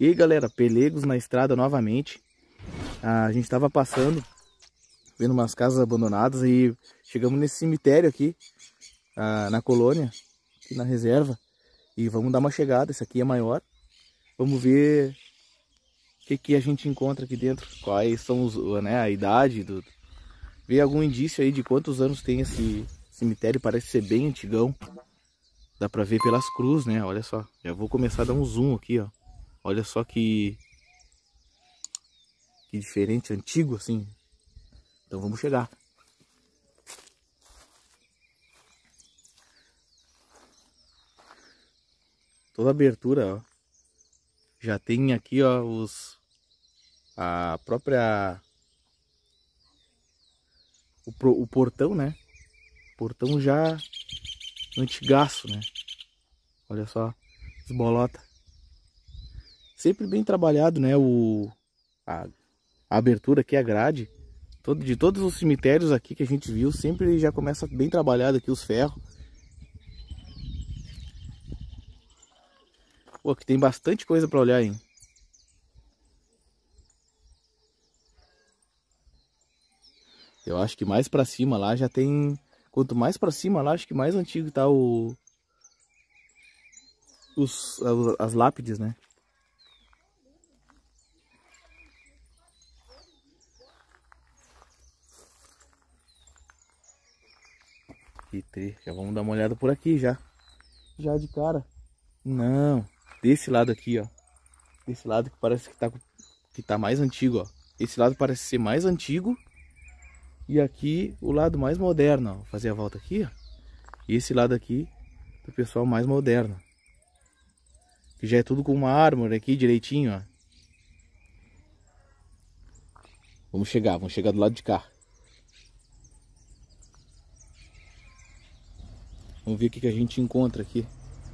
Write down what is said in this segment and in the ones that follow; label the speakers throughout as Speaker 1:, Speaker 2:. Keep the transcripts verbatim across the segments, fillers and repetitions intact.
Speaker 1: E aí, galera, Pelegos na estrada novamente. A gente tava passando, vendo umas casas abandonadas e chegamos nesse cemitério aqui, ah, na colônia, aqui na reserva. E vamos dar uma chegada, esse aqui é maior. Vamos ver o que, que a gente encontra aqui dentro, quais são os, né, a idade, do... ver algum indício aí de quantos anos tem esse cemitério, parece ser bem antigão. Dá pra ver pelas cruzes, né, olha só. Já vou começar a dar um zoom aqui, ó. Olha só que... que diferente, antigo assim. Então vamos chegar. Toda a abertura, ó. Já tem aqui, ó, os... a própria... O, pro... o portão, né? Portão já antigaço, né? Olha só, as bolotas. Sempre bem trabalhado, né? O... A... a abertura aqui, a grade. Todo... De todos os cemitérios aqui que a gente viu, sempre já começa bem trabalhado aqui os ferros. Pô, aqui tem bastante coisa pra olhar, hein? Eu acho que mais pra cima lá já tem... Quanto mais pra cima lá, acho que mais antigo tá o... Os... as lápides, né? Que tre... Já vamos dar uma olhada por aqui já. Já de cara. Não. Desse lado aqui, ó. Desse lado que parece que tá, que tá mais antigo, ó. Esse lado parece ser mais antigo. E aqui o lado mais moderno, ó. Vou fazer a volta aqui, ó. E esse lado aqui do pessoal mais moderno. Que já é tudo com uma árvore aqui direitinho, ó. Vamos chegar, vamos chegar do lado de cá. Vamos ver o que, que a gente encontra aqui.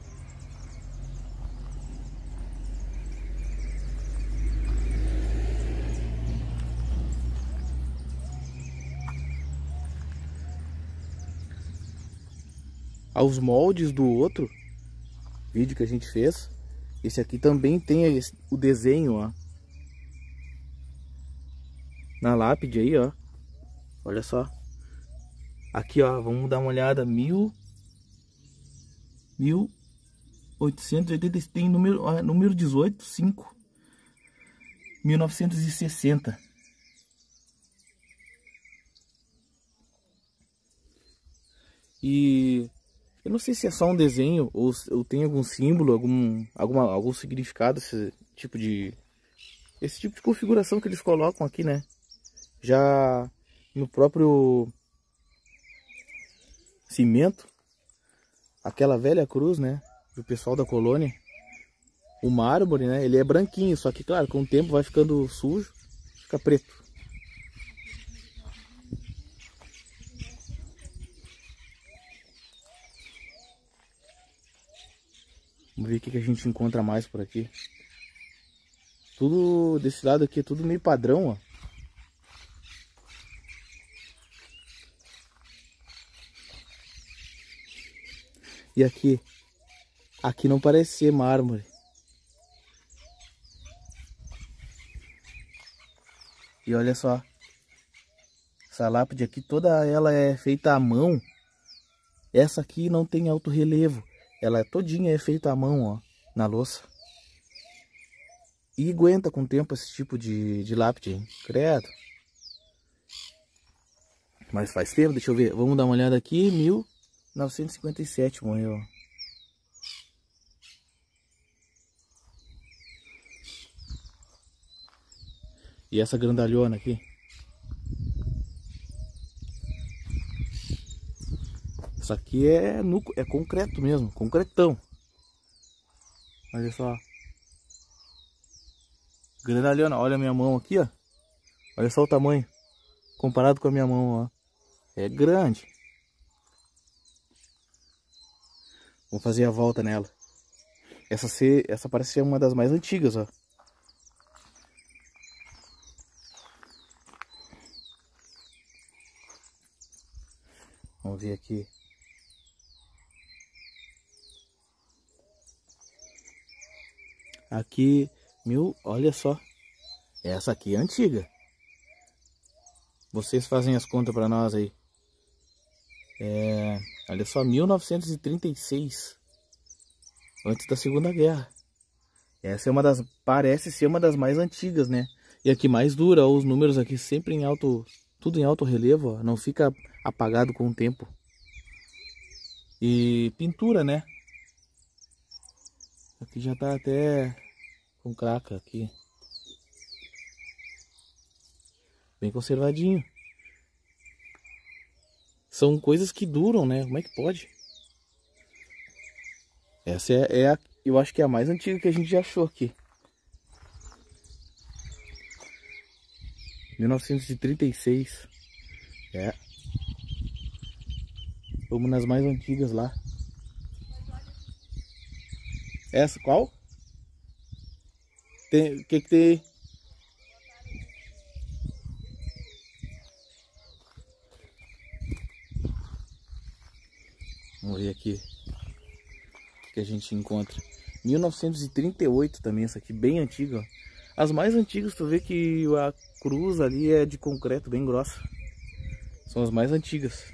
Speaker 1: Aos moldes do outro vídeo que a gente fez, esse aqui também tem esse, o desenho, ó, na lápide aí, ó. Olha só. Aqui, ó, vamos dar uma olhada. Mil, mil oitocentos e oitenta, tem número, ó, número dezoito, cinco, mil novecentos e sessenta. E eu não sei se é só um desenho ou, ou tem algum símbolo, algum, alguma, algum significado, esse tipo de... Esse tipo de configuração que eles colocam aqui, né? Já no próprio cimento, aquela velha cruz, né? Do pessoal da colônia. O mármore, né? Ele é branquinho, só que, claro, com o tempo vai ficando sujo, fica preto. Vamos ver o que a gente encontra mais por aqui. Tudo desse lado aqui é tudo meio padrão, ó. E aqui, aqui não parece ser mármore. E olha só, essa lápide aqui toda ela é feita à mão. Essa aqui não tem alto relevo. Ela é todinha é feita à mão, ó, na louça. E aguenta com o tempo esse tipo de, de lápide, hein? Credo. Mas faz tempo, deixa eu ver. Vamos dar uma olhada aqui. mil novecentos e cinquenta e sete morreu. E essa grandalhona aqui. Isso aqui é, no, é concreto mesmo, concretão. Olha só. Grandalhona, olha a minha mão aqui, ó. Olha só o tamanho. Comparado com a minha mão, ó. É grande. Vamos fazer a volta nela. Essa, ser, essa parece ser uma das mais antigas, ó. Vamos ver aqui. Aqui Mil, olha só. Essa aqui é antiga. Vocês fazem as contas para nós aí. É, olha só, mil novecentos e trinta e seis. Antes da Segunda Guerra. Essa é uma das, parece ser uma das mais antigas, né? E a que mais dura, os números aqui sempre em alto, tudo em alto relevo, ó, não fica apagado com o tempo. E pintura, né? Aqui já tá até com craca aqui. Bem conservadinho. São coisas que duram, né? Como é que pode? Essa é, é a, eu acho que é a mais antiga que a gente já achou aqui. mil novecentos e trinta e seis. É. Vamos nas mais antigas lá. Essa qual? Tem, o que que tem? Vamos ver aqui o que a gente encontra. mil novecentos e trinta e oito também, essa aqui bem antiga, ó. As mais antigas, tu vê que a cruz ali é de concreto bem grossa. São as mais antigas.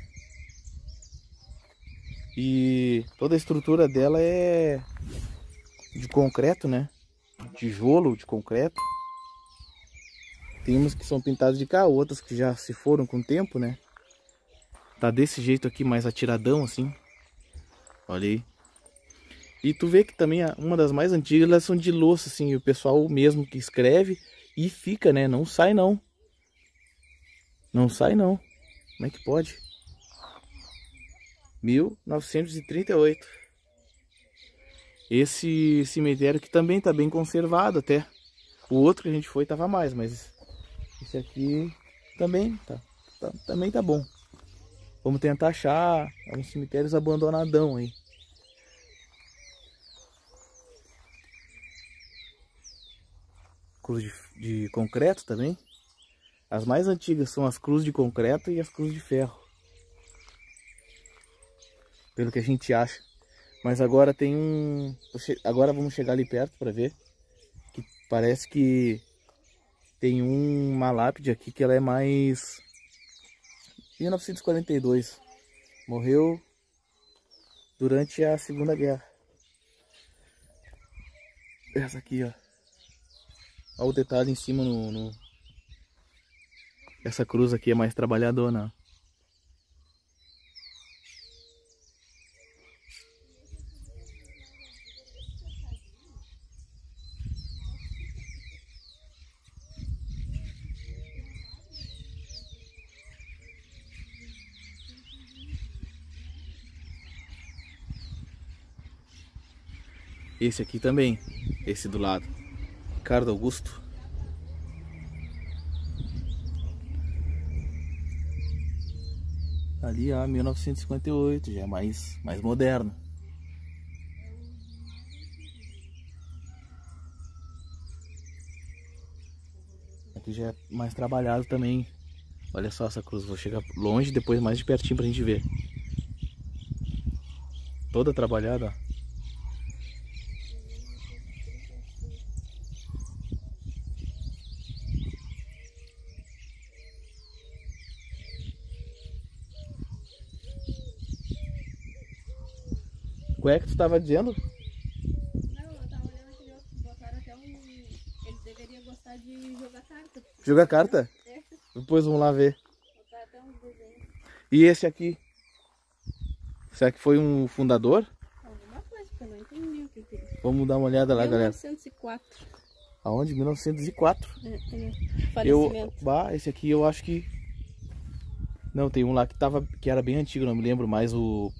Speaker 1: E toda a estrutura dela é de concreto, né? Tijolo de concreto. Tem umas que são pintadas de cá, outras que já se foram com o tempo, né? Tá desse jeito aqui, mais atiradão assim. Olha aí. E tu vê que também uma das mais antigas, elas são de louça, assim. O pessoal mesmo que escreve e fica, né? Não sai não. Não sai não. Como é que pode? mil novecentos e trinta e oito. Esse cemitério aqui também tá bem conservado até. O outro que a gente foi tava mais, mas esse aqui também tá, tá, também tá bom. Vamos tentar achar uns cemitérios abandonadão aí. Cruz de, de concreto também. As mais antigas são as cruzes de concreto e as cruzes de ferro. Pelo que a gente acha. Mas agora tem um... Agora vamos chegar ali perto para ver. Que parece que tem uma lápide aqui que ela é mais... mil novecentos e quarenta e dois. Morreu durante a Segunda Guerra. Essa aqui, ó. Olha o detalhe em cima no, no... Essa cruz aqui é mais trabalhadona. Esse aqui também. Esse do lado. Ricardo Augusto. Ali, ó, mil novecentos e cinquenta e oito, já é mais, mais moderno. Aqui já é mais trabalhado também. Olha só essa cruz, vou chegar longe, depois mais de pertinho pra gente ver. Toda trabalhada, ó. Qual é que tu tava dizendo?
Speaker 2: Não, eu tava olhando aquele outro que botaram até um... Ele deveria gostar de jogar carta.
Speaker 1: Jogar carta?
Speaker 2: É.
Speaker 1: Depois vamos lá ver.
Speaker 2: Botaram até uns desenhos.
Speaker 1: E esse aqui? Será que foi um fundador?
Speaker 2: Alguma coisa, porque eu não entendi o que que é.
Speaker 1: Vamos dar uma olhada lá, galera.
Speaker 2: mil novecentos e quatro.
Speaker 1: Aonde? mil novecentos e quatro.
Speaker 2: É, tem
Speaker 1: Eu,
Speaker 2: falecimento.
Speaker 1: bah, esse aqui eu acho que... Não, tem um lá que, tava, que era bem antigo, não me lembro mais o...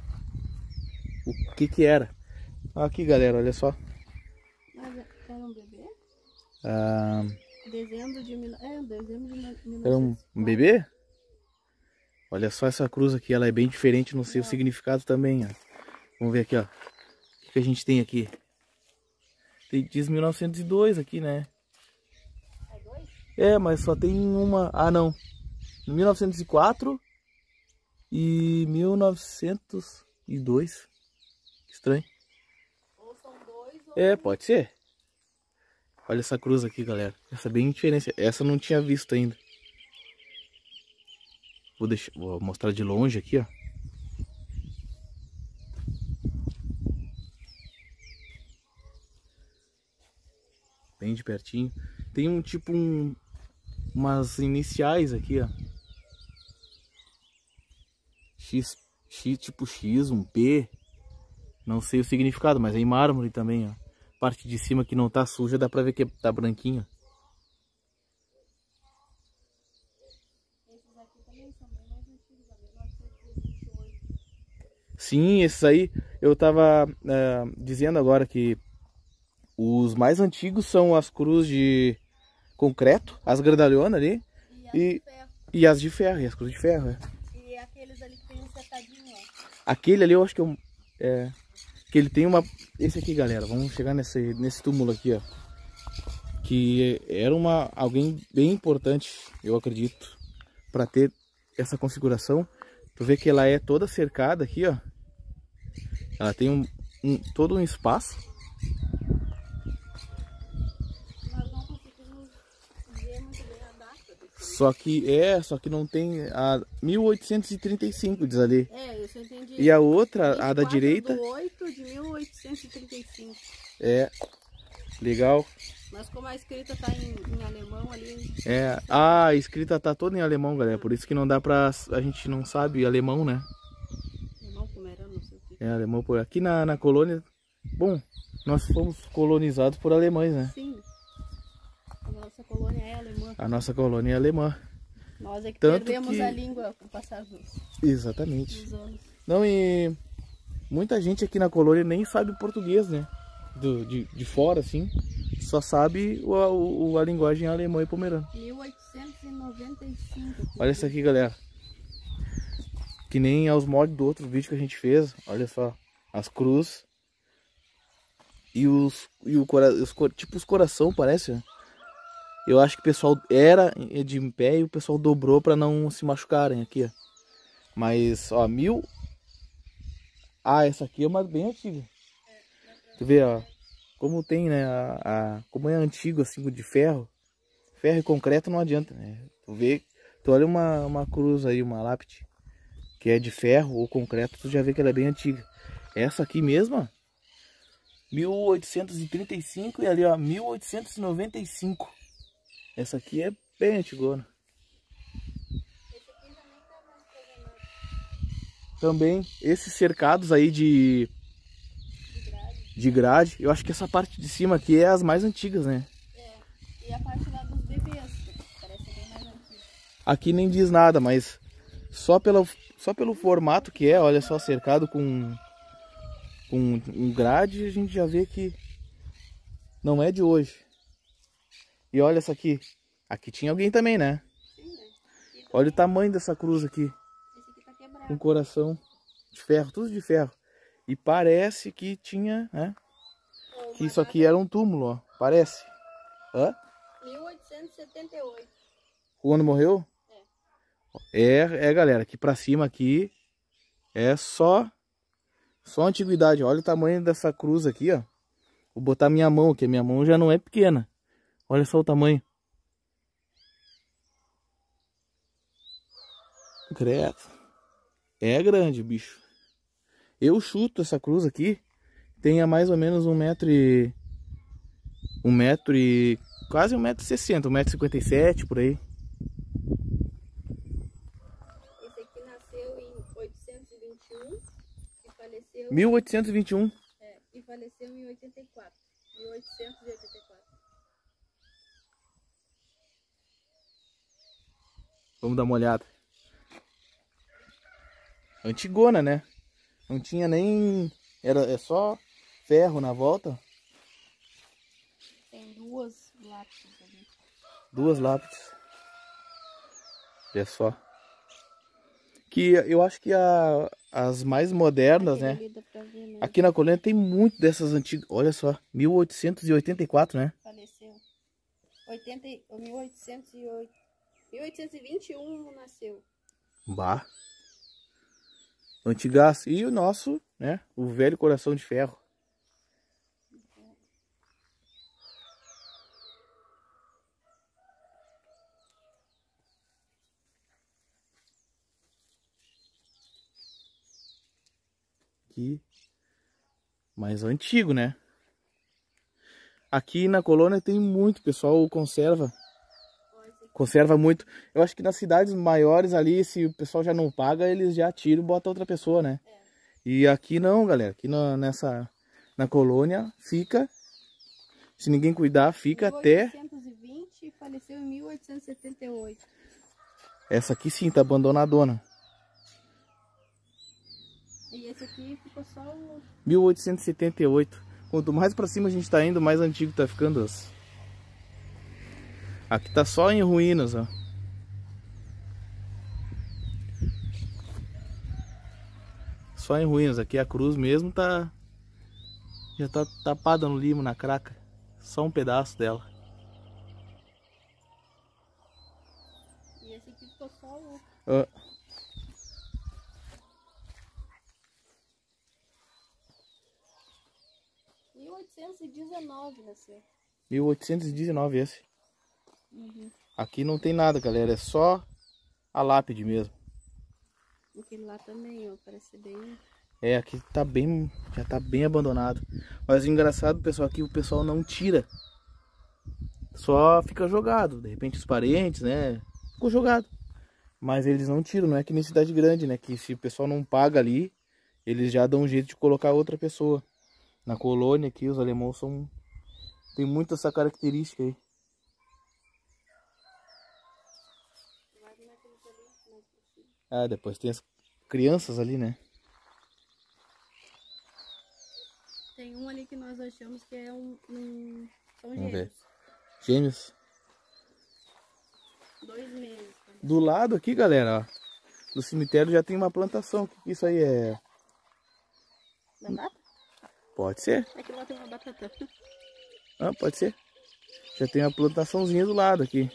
Speaker 1: O que que era. Aqui, galera, olha só.
Speaker 2: Mas era um bebê?
Speaker 1: Ah,
Speaker 2: Dezembro de... Mil... É, dezembro de mil novecentos e quatro.
Speaker 1: era um, um bebê? Olha só essa cruz aqui, ela é bem diferente no seu significado também, ó. Vamos ver aqui, ó. O que que a gente tem aqui? Tem, diz mil novecentos e dois aqui, né?
Speaker 2: É dois?
Speaker 1: É, mas só tem uma... Ah, não. mil novecentos e quatro e mil novecentos e dois. Estranho.
Speaker 2: Ou são dois ou...
Speaker 1: É, pode ser. Olha essa cruz aqui, galera. Essa é bem diferente. Essa eu não tinha visto ainda. Vou, deixar, vou mostrar de longe aqui, ó. Bem de pertinho. Tem um tipo um... umas iniciais aqui, ó. X, X tipo X, um P. Não sei o significado, mas é em mármore também, ó. Parte de cima que não tá suja, dá pra ver que tá branquinho.
Speaker 2: Esses aqui também são bem mais antigos, mil novecentos e vinte e oito.
Speaker 1: Sim, esses aí eu tava é, dizendo agora que os mais antigos são as cruzes de concreto, as grandalhonas ali.
Speaker 2: E as
Speaker 1: E,
Speaker 2: de ferro.
Speaker 1: e as de ferro, e as cruzes de ferro, é.
Speaker 2: E aqueles ali que tem um setadinho, ó.
Speaker 1: Aquele ali eu acho que é, um, é que ele tem uma... Esse aqui, galera, vamos chegar nesse, nesse túmulo aqui, ó. Que era uma, alguém bem importante, eu acredito, para ter essa configuração. Tu vê que ela é toda cercada aqui, ó. Ela tem um, um, todo um espaço.
Speaker 2: Nós não conseguimos ver muito bem a data desse.
Speaker 1: Só que é, só que não tem a mil oitocentos e trinta e cinco, diz ali.
Speaker 2: É, isso eu entendi.
Speaker 1: E a outra, a da
Speaker 2: vinte e quatro
Speaker 1: direita,
Speaker 2: do oito de mil oitocentos e trinta e cinco.
Speaker 1: é legal.
Speaker 2: Mas como a escrita tá em, em alemão ali...
Speaker 1: É, ah, a escrita tá toda em alemão, galera. Por isso que não dá pra... A gente não sabe alemão, né?
Speaker 2: Alemão, pomerano, não sei o que.
Speaker 1: É, alemão por aqui na, na colônia. Bom, nós fomos colonizados por alemães, né?
Speaker 2: Sim. A nossa colônia é alemã.
Speaker 1: A nossa colônia é alemã.
Speaker 2: Nós é que
Speaker 1: Tanto
Speaker 2: perdemos
Speaker 1: que-
Speaker 2: a língua com o passar dos,
Speaker 1: Exatamente.
Speaker 2: dos anos.
Speaker 1: Não, e muita gente aqui na colônia nem sabe português, né? Do, de, de fora, assim. Só sabe o, o, a linguagem alemã e pomerana.
Speaker 2: mil oitocentos e noventa e cinco.
Speaker 1: Olha isso aqui, galera. Que nem aos moldes do outro vídeo que a gente fez. Olha só. As cruzes. E os, e o cora, os, cor- tipo os coração, parece. Né? Eu acho que o pessoal era de em pé e o pessoal dobrou para não se machucarem aqui, ó. Mas, ó, mil... Ah, essa aqui é uma bem antiga. Tu vê, ó. Como tem, né? A, a- como é antigo, assim, de ferro. Ferro e concreto não adianta, né? Tu vê... Tu olha uma, uma cruz aí, uma lápide, que é de ferro ou concreto, tu já vê que ela é bem antiga. Essa aqui mesmo, ó, mil oitocentos e trinta e cinco e ali, ó, mil oitocentos e noventa e cinco. Essa aqui é bem antigona.
Speaker 2: Esse aqui também tá mais programado
Speaker 1: Também, esses cercados aí de,
Speaker 2: de grade.
Speaker 1: de grade, eu acho que essa parte de cima aqui é as mais antigas, né?
Speaker 2: É. E a parte lá dos bebês, que parece bem mais antiga.
Speaker 1: Aqui nem diz nada, mas só pelo, só pelo formato que é, olha só, cercado com, com um grade, a gente já vê que não é de hoje. E olha essa aqui. Aqui tinha alguém também, né?
Speaker 2: Sim, né? E
Speaker 1: Olha o tamanho dessa cruz aqui.
Speaker 2: esse aqui tá quebrado.
Speaker 1: Com coração de ferro, tudo de ferro. E parece que tinha, né?
Speaker 2: Ó,
Speaker 1: Que
Speaker 2: uma
Speaker 1: isso aqui
Speaker 2: data-
Speaker 1: era um túmulo, ó. Parece. Hã?
Speaker 2: mil oitocentos e setenta e oito.
Speaker 1: Quando morreu? É, é, galera. Aqui pra cima aqui é só só antiguidade. Olha o tamanho dessa cruz aqui, ó. Vou botar minha mão aqui. Minha mão já não é pequena. Olha só o tamanho. Credo. É grande, bicho. Eu chuto essa cruz aqui. Tenha mais ou menos um metro e... Um metro e... Quase um metro e sessenta. Um metro e cinquenta e sete, por aí.
Speaker 2: Esse aqui nasceu em oitocentos e vinte e um e faleceu,
Speaker 1: mil oitocentos e vinte e um.
Speaker 2: é, e faleceu em oitenta e quatro. mil oitocentos e oitenta e quatro.
Speaker 1: Vamos dar uma olhada. Antigona, né? Não tinha nem... Era é só ferro na volta.
Speaker 2: Tem duas lápis ali.
Speaker 1: Duas lápides. Olha só. Que eu acho que a, as mais modernas, né?
Speaker 2: Ali dá pra ver, né?
Speaker 1: Aqui na colônia tem muito dessas antigas. Olha só. mil oitocentos e oitenta e quatro, né?
Speaker 2: Faleceu. oitenta, e- mil oitocentos e oito. mil oitocentos e vinte e um nasceu.
Speaker 1: Bah. Antigaço. E o nosso, né? O velho coração de ferro. aqui. Mas antigo, né? Aqui na colônia tem muito, pessoal conserva. Conserva muito. Eu acho que nas cidades maiores ali, se o pessoal já não paga, eles já tiram e botam outra pessoa, né? É. E aqui não, galera. Aqui na, nessa, na colônia fica, se ninguém cuidar, fica até...
Speaker 2: mil oitocentos e vinte e faleceu em mil oitocentos e setenta e oito.
Speaker 1: Essa aqui sim, tá abandonadona.
Speaker 2: E esse aqui ficou só o...
Speaker 1: mil oitocentos e setenta e oito. Quanto mais pra cima a gente tá indo, mais antigo tá ficando. Aqui tá só em ruínas, ó. Só em ruínas. Aqui a cruz mesmo tá... já tá tapada no limo, na craca. Só um pedaço dela.
Speaker 2: E esse aqui ficou só o...
Speaker 1: Ah.
Speaker 2: mil oitocentos e dezenove nasceu.
Speaker 1: mil oitocentos e dezenove esse.
Speaker 2: Uhum.
Speaker 1: Aqui não tem nada, galera. É só a lápide mesmo.
Speaker 2: Aquele lá também, ó. Parece bem...
Speaker 1: É, aqui tá bem... já tá bem abandonado. Mas o engraçado, pessoal, aqui o pessoal não tira. Só fica jogado. De repente os parentes, né? Ficou jogado. Mas eles não tiram. Não é que nem cidade grande, né? Que se o pessoal não paga ali, eles já dão um jeito de colocar outra pessoa. Na colônia aqui, os alemãos são... tem muito essa característica aí. Ah, depois tem as crianças ali, né?
Speaker 2: Tem um ali que nós achamos que é um... um... são
Speaker 1: Vamos
Speaker 2: gêmeos.
Speaker 1: ver. Gêmeos.
Speaker 2: Dois meses.
Speaker 1: Do lado aqui, galera, ó, do cemitério já tem uma plantação. O que, que isso aí é?
Speaker 2: Batata?
Speaker 1: Pode ser.
Speaker 2: É que lá tem uma batata.
Speaker 1: Ah, pode ser. Já tem uma plantaçãozinha do lado aqui.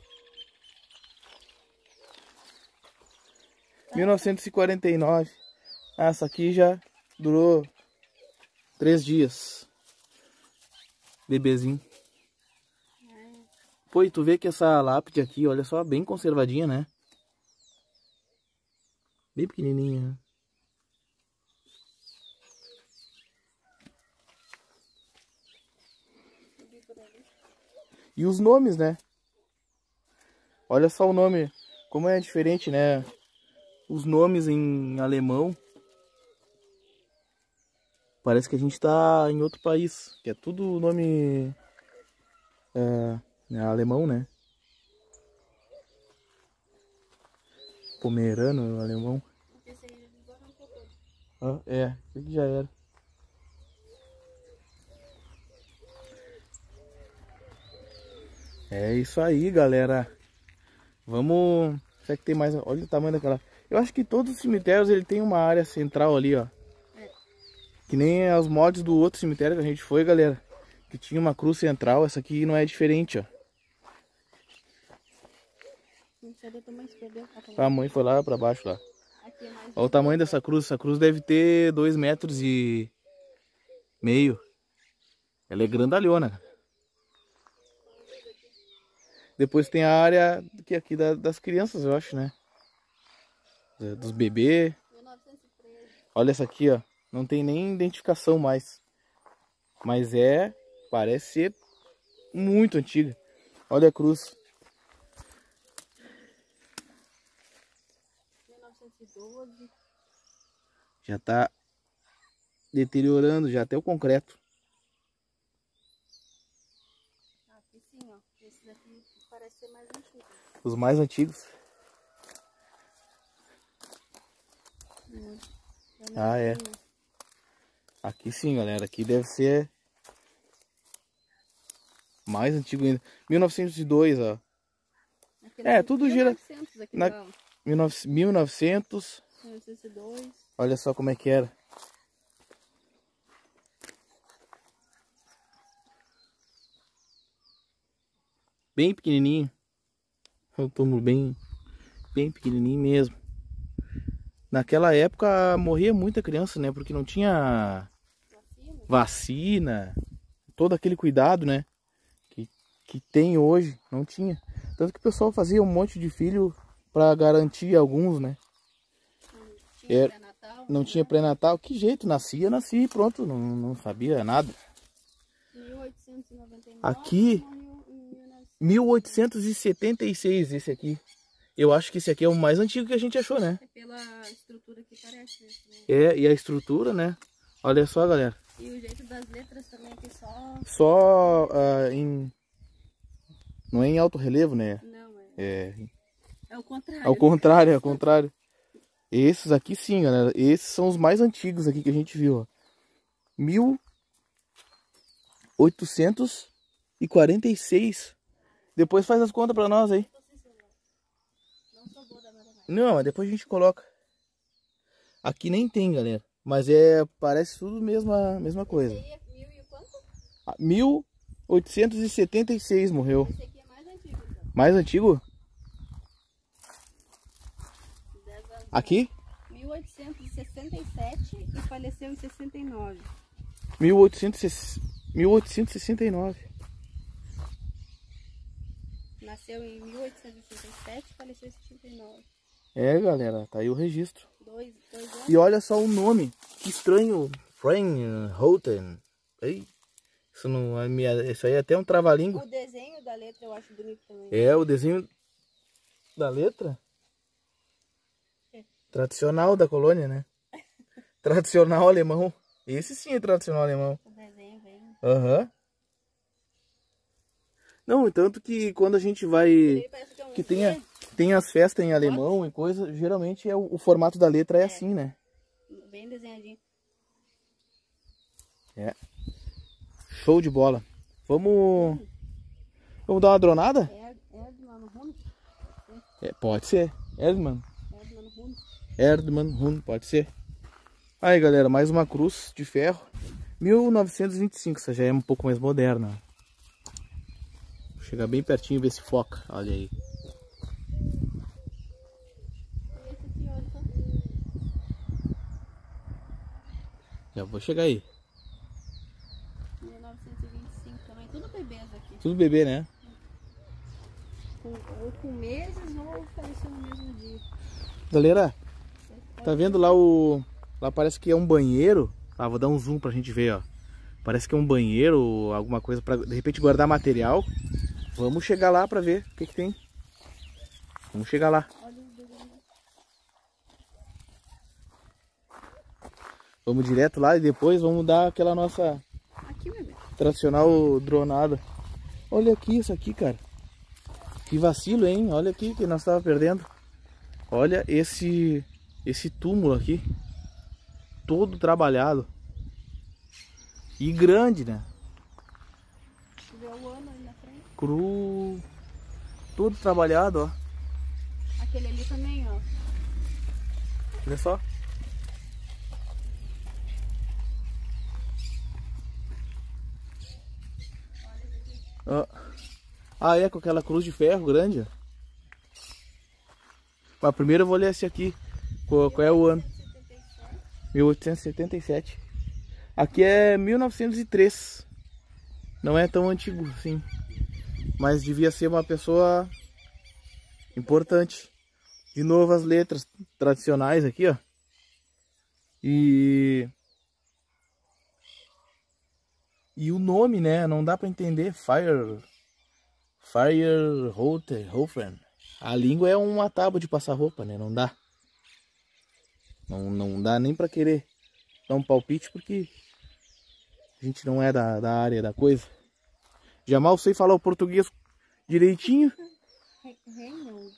Speaker 1: mil novecentos e quarenta e nove. Ah, essa aqui já durou três dias. Bebezinho. Pô, e tu vê que essa lápide aqui, olha só, bem conservadinha, né? Bem pequenininha, né? E os nomes, né? Olha só o nome, como é diferente, né? Os nomes em alemão. Parece que a gente tá em outro país, que é tudo nome é, é alemão, né? Pomerano, alemão. Ah, é, isso que já era. É isso aí, galera. Vamos... será que tem mais? Olha o tamanho daquela... Eu acho que todos os cemitérios ele tem uma área central ali, ó. É. Que nem os moldes do outro cemitério que a gente foi, galera. Que tinha uma cruz central. Essa aqui não é diferente, ó. A mãe foi lá pra baixo, lá. É olha o tamanho dessa cruz. Essa cruz deve ter dois metros e meio. Ela é grandalhona. Depois tem a área que aqui da, das crianças, eu acho, né? Dos bebês. Olha essa aqui, ó. Não tem nem identificação mais. Mas é... parece ser muito antiga. Olha a cruz.
Speaker 2: mil novecentos e doze.
Speaker 1: Já tá deteriorando já até o concreto.
Speaker 2: Aqui sim, ó. Esse daqui parece ser mais antigo.
Speaker 1: Os mais antigos.
Speaker 2: Hum,
Speaker 1: ah, é. Aqui sim, galera. Aqui deve ser mais antigo ainda. mil novecentos e dois, ó. Aqui é, tudo gira...
Speaker 2: mil e novecentos aqui
Speaker 1: na... mil e novecentos. mil e novecentos
Speaker 2: e dois.
Speaker 1: Olha só como é que era. Bem pequenininho. Um túmulo bem, bem pequenininho mesmo. Naquela época morria muita criança, né? Porque não tinha vacina, vacina todo aquele cuidado, né? Que, que tem hoje, não tinha. Tanto que o pessoal fazia um monte de filho para garantir alguns, né?
Speaker 2: Tinha
Speaker 1: Era...
Speaker 2: pré-natal.
Speaker 1: Não tinha pré-natal. Que jeito? Nasci, eu nasci, pronto. Não, não sabia nada.
Speaker 2: mil oitocentos e noventa e nove.
Speaker 1: Aqui,
Speaker 2: Morreu em mil e novecentos.
Speaker 1: mil oitocentos e setenta e seis esse aqui. Eu acho que esse aqui é o mais antigo que a gente achou, né?
Speaker 2: É pela estrutura que parece esse, né?
Speaker 1: É, e a estrutura, né? Olha só, galera.
Speaker 2: E o jeito das letras também, que só...
Speaker 1: Só ah, em... Não é em alto relevo, né?
Speaker 2: Não, é...
Speaker 1: É...
Speaker 2: É o contrário.
Speaker 1: Ao contrário, ao contrário. Esses aqui sim, galera. Esses são os mais antigos aqui que a gente viu, ó. mil oitocentos e quarenta e seis. Depois faz as contas pra nós aí.
Speaker 2: Não sou boa da matemática.
Speaker 1: Não, mas depois a gente coloca. Aqui nem tem, galera. Mas é, parece tudo mesma, mesma coisa.
Speaker 2: Esse aí é mil e quanto?
Speaker 1: Ah, mil oitocentos e setenta e seis morreu.
Speaker 2: Esse aqui é mais antigo, então.
Speaker 1: Mais antigo?
Speaker 2: dez anos.
Speaker 1: Aqui?
Speaker 2: mil oitocentos e sessenta e sete e faleceu em sessenta e nove.
Speaker 1: mil oitocentos e sessenta e nove.
Speaker 2: Nasceu em mil oitocentos e sessenta e sete e faleceu em sessenta e nove.
Speaker 1: É, galera, tá aí o registro.
Speaker 2: Dois, dois anos.
Speaker 1: E olha só o nome. Que estranho. Frank Houghton. Ei, isso, não, é minha, isso aí é até um trava-língua.
Speaker 2: O desenho da letra eu acho bonito também.
Speaker 1: É, o desenho da letra.
Speaker 2: É.
Speaker 1: Tradicional da colônia, né? Tradicional alemão. Esse sim é tradicional alemão.
Speaker 2: O desenho vem.
Speaker 1: Aham. Uhum. Não, tanto que quando a gente vai...
Speaker 2: Ele parece que é um
Speaker 1: Que tenha,
Speaker 2: Z.
Speaker 1: tem as festas em alemão e coisa, geralmente é o, o formato da letra é, é assim, né?
Speaker 2: Bem desenhadinho.
Speaker 1: É. Show de bola. Vamos... Vamos dar uma dronada?
Speaker 2: É Erdmann Hund?
Speaker 1: É, pode ser. Erdmann.
Speaker 2: Erdmann Hund.
Speaker 1: Erdmann Hund, pode ser. Aí, galera, mais uma cruz de ferro. mil novecentos e vinte e cinco, essa já é um pouco mais moderna. Vou chegar bem pertinho e ver se foca. Olha aí.
Speaker 2: E esse aqui, olha só.
Speaker 1: Já vou chegar aí.
Speaker 2: mil novecentos e vinte e cinco também. Tudo bebês aqui.
Speaker 1: Tudo bebê, né?
Speaker 2: Com, ou com meses ou faleceu no mesmo dia.
Speaker 1: Galera, tá vendo lá o... Lá parece que é um banheiro. Ah, vou dar um zoom pra gente ver, ó. Parece que é um banheiro, alguma coisa pra, de repente, guardar material. Vamos chegar lá pra ver o que que tem. Vamos chegar lá.
Speaker 2: Olha os desenhos.
Speaker 1: Vamos direto lá e depois vamos dar aquela nossa
Speaker 2: Aqui, bebê.
Speaker 1: tradicional dronada. Olha aqui isso aqui, cara. Que vacilo, hein? Olha aqui que nós tava perdendo. Olha esse esse túmulo aqui. Todo trabalhado. E grande, né?
Speaker 2: Vê o ano ali na frente.
Speaker 1: Cru. Todo trabalhado, ó.
Speaker 2: Aquele ali também, ó.
Speaker 1: Olha só. Ó. Ah, é com aquela cruz de ferro grande, ó. Mas primeiro eu vou ler esse aqui. Qual, qual é o ano? mil oitocentos e setenta e sete. Aqui é mil novecentos e três. Não é tão antigo assim. Mas devia ser uma pessoa importante. De novo as letras tradicionais aqui, ó. E... E o nome, né? Não dá pra entender. Fire... Fire Hofen. A língua é uma tábua de passar roupa, né? Não dá. Não, não dá nem pra querer dar um palpite, porque a gente não é da, da área da coisa. Já mal sei falar o português direitinho.
Speaker 2: Reynolds.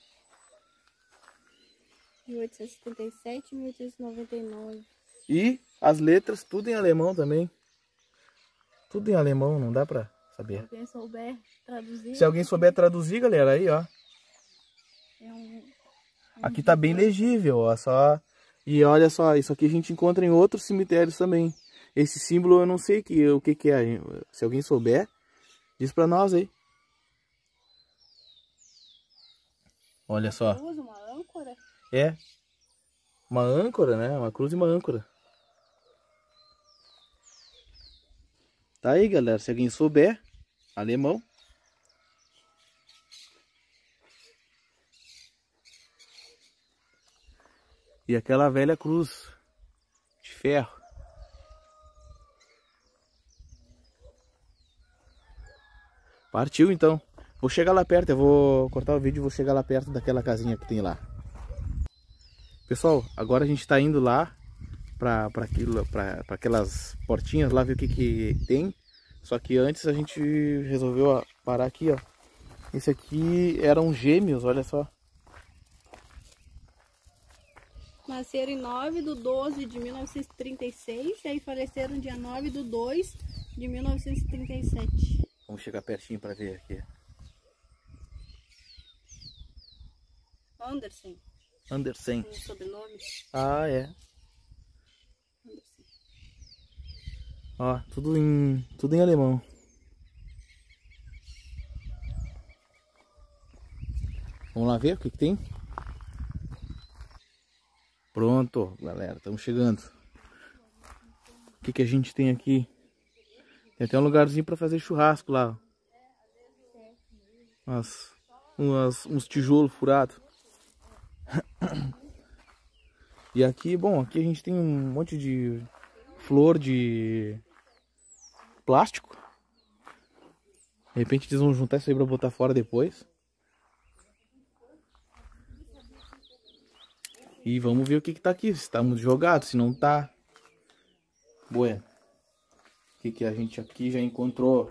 Speaker 2: mil oitocentos e setenta e sete, mil oitocentos e noventa e nove.
Speaker 1: E as letras, tudo em alemão também. Tudo em alemão, não dá pra saber.
Speaker 2: Se alguém souber traduzir.
Speaker 1: Se alguém souber traduzir, galera, aí, ó.
Speaker 2: É um, um
Speaker 1: Aqui tá bem legível, ó. Só... E olha só, isso aqui a gente encontra em outros cemitérios também. Esse símbolo eu não sei que, o que, que é. Se alguém souber, diz pra nós aí. Olha só.
Speaker 2: Cruz, uma âncora.
Speaker 1: É. Uma âncora, né? Uma cruz e uma âncora. Tá aí, galera. Se alguém souber, alemão. E aquela velha cruz ferro. Partiu então. Vou chegar lá perto, eu vou cortar o vídeo e vou chegar lá perto daquela casinha que tem lá. Pessoal, agora a gente tá indo lá pra, pra, aquilo, pra, pra aquelas portinhas lá, ver o que que tem. Só que antes a gente resolveu parar aqui, ó. Esse aqui eram gêmeos, olha só.
Speaker 2: Nasceram em nove de doze de mil novecentos e trinta e seis e aí faleceram dia nove de dois de mil novecentos e trinta e sete.
Speaker 1: Vamos chegar pertinho para ver aqui.
Speaker 2: Anderson.
Speaker 1: Anderson.
Speaker 2: Um sobrenome.
Speaker 1: Ah, é.
Speaker 2: Anderson.
Speaker 1: Ó, tudo em, tudo em alemão. Vamos lá ver o que que tem? Pronto, galera, estamos chegando. O que que a gente tem aqui? Tem até um lugarzinho para fazer churrasco lá. Umas, umas, uns tijolos furados. E aqui, bom, aqui a gente tem um monte de flor de plástico. De repente eles vão juntar isso aí para botar fora depois. E vamos ver o que que tá aqui, se estamos jogados, se não tá. Bueno. O que que a gente aqui já encontrou?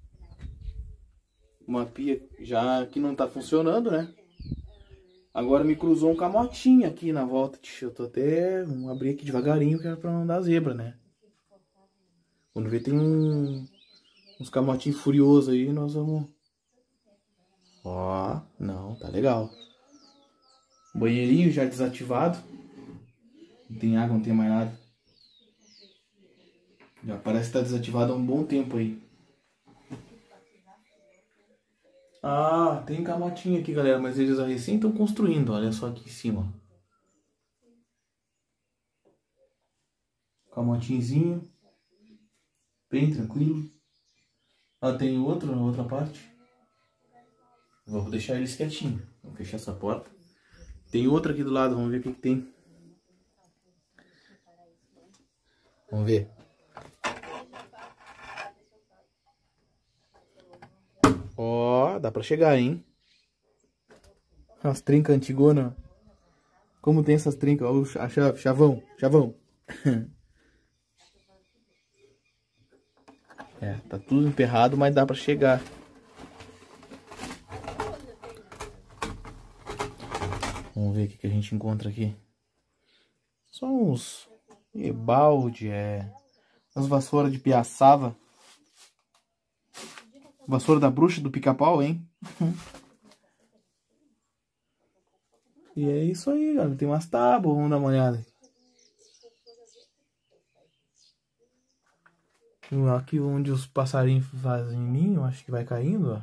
Speaker 1: Uma pia já que não tá funcionando, né? Agora me cruzou um camotinho aqui na volta. Deixa eu tô até... Vamos abrir aqui devagarinho, que é pra não dar zebra, né? Quando vê tem um... uns camotinhos furiosos aí, nós vamos... Ó, não, tá legal. Banheirinho já desativado. Não tem água, não tem mais nada. Já parece que tá desativado há um bom tempo aí. Ah, tem camotinho aqui, galera. Mas eles recém estão construindo. Olha só aqui em cima. Camotinhozinho. Bem tranquilo. Ah, tem outro na outra parte. Vou deixar eles quietinhos. Vou fechar essa porta. Tem outra aqui do lado, vamos ver o que que tem. Vamos ver. Ó, dá pra chegar, hein? As trincas antigonas. Como tem essas trincas? Ó, a chave, chavão, chavão. É, tá tudo emperrado, mas dá pra chegar. Vamos ver o que que a gente encontra aqui. Só uns e balde, é... As vassouras de piaçava. Vassoura da bruxa do pica-pau, hein? E é isso aí, galera. Tem umas tábuas, vamos dar uma olhada. Aqui onde os passarinhos fazem ninho, acho que vai caindo, ó.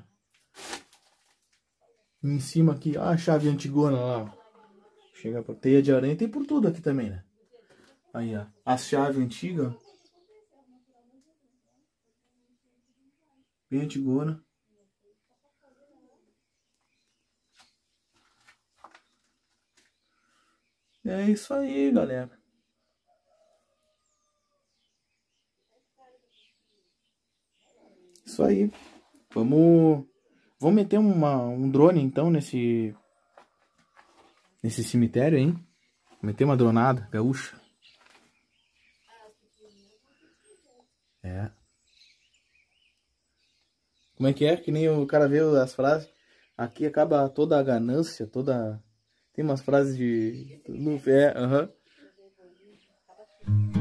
Speaker 1: Em cima aqui, ó, a chave antigona lá. Chega pra teia de aranha, tem por tudo aqui também, né? Aí, ó, a chave antiga. Bem antigona. É isso aí, galera. Isso aí. Vamos... Vamos meter uma, um drone, então, nesse... Nesse cemitério, hein? Meter uma dronada gaúcha. É. Como é que é? Que nem o cara vê as frases. Aqui acaba toda a ganância, toda... Tem umas frases de... No fé, aham. Uhum.